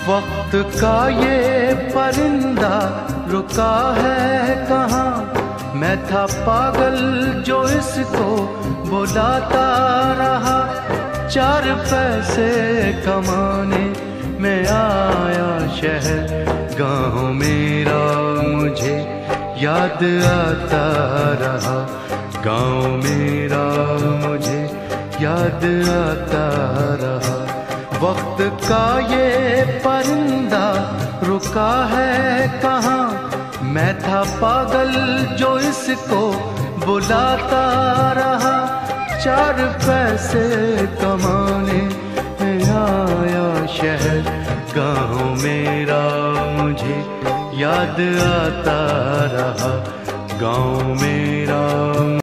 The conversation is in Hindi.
वक्त का ये परिंदा रुका है कहाँ, मैं था पागल जो इसको बुलाता रहा। 4 पैसे कमाने में आया शहर, गाँव मेरा मुझे याद आता रहा। गाँव मेरा मुझे याद आता रहा। वक्त का ये परिंदा रुका है कहाँ, मैं था पागल जो इसको बुलाता रहा। 4 पैसे कमाने में आया शहर, गाँव मेरा मुझे याद आता रहा। गाँव मेरा